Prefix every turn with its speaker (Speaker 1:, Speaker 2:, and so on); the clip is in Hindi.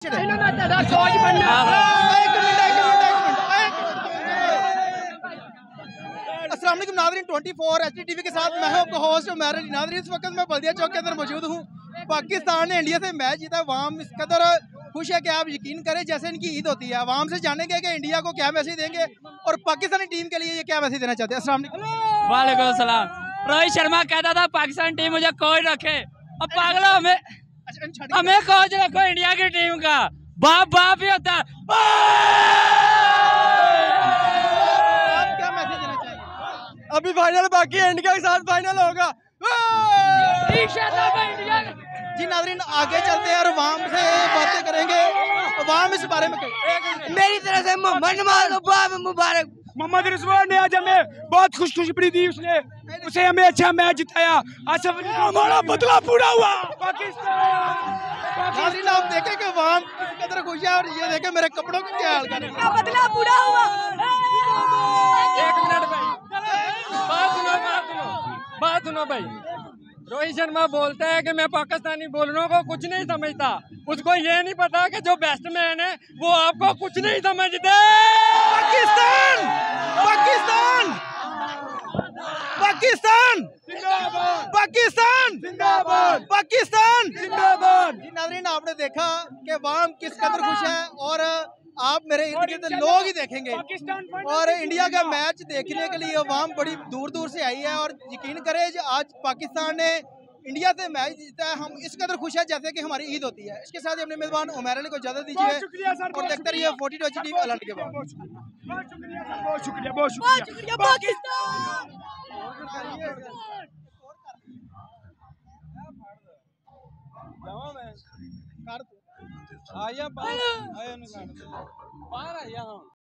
Speaker 1: अस्सलाम वालेकुम नाज़रीन, 24 HDTV के साथ मैं हूं आपका होस्ट उमर अली। नाज़रीन, इस वक्त मैं बल्दिया चौक के अंदर मौजूद हूं। पाकिस्तान ने इंडिया से मैच जीता। अवाम इस कदर खुश है कि आप यकीन करें जैसे इनकी ईद होती है। अवाम से जानेंगे कि इंडिया को क्या मैसेज देंगे और पाकिस्तानी टीम के लिए ये क्या मैसेज देना चाहते हैं। अस्सलाम वालेकुम।
Speaker 2: वालेकुम सलाम। रोहित शर्मा कहता था पाकिस्तान टीम मुझे कोच रखे, अब पागलो हमें कोच रखो इंडिया की टीम का। बाप बाप ही होता है।
Speaker 1: आप क्या मैसेज देना चाहेंगे?
Speaker 3: अभी फाइनल बाकी है, इंडिया के साथ फाइनल होगा।
Speaker 1: जी नाज़रीन, आगे चलते हैं और अवाम से बातें करेंगे। अवाम इस बारे में
Speaker 3: मेरी तरफ से मोहम्मद मुबारक। मोहम्मद रिजवान ने आज हमें बहुत खुशखबरी दी, उसे हमें अच्छा मैच जिताया। आसफ अली का हमारा बदला पूरा हुआ।
Speaker 1: नाज़रीन, आप देखें कि अवाम किस कदर खुश है और ये देखें मेरे कपड़ों का क्या हाल कर रहे हैं।
Speaker 3: बदला पूरा हुआ।
Speaker 2: एक मिनट भाई, बात सुनो भाई। रोहित शर्मा बोलता है कि मैं पाकिस्तानी बोलरों को कुछ नहीं समझता। उसको ये नहीं पता कि जो बैट्समैन है वो आपको कुछ नहीं समझते।
Speaker 1: पाकिस्तान पाकिस्तान पाकिस्तान पाकिस्तान
Speaker 3: जिंदाबाद
Speaker 1: पाकिस्तान
Speaker 3: जिंदाबाद।
Speaker 1: जी नाज़रीन, आपने देखा कि अवाम किस कदर खुश है और आप मेरे इर्द गिर्द लोग ही देखेंगे। और इंडिया का मैच देखने के लिए अवाम बड़ी दूर दूर से आई है और यकीन करें आज पाकिस्तान ने इंडिया से मैच जीता है। हम इस कदर खुश है जैसे कि हमारी ईद होती है। इसके साथ ही अपने मेजबान उमर अली को इजाजत दीजिए और देखते रहिए 42 HDTV अलर्ट के बाद।
Speaker 3: बहुत शुक्रिया पाकिस्तान।
Speaker 1: कर दो।
Speaker 2: आया बाहर आया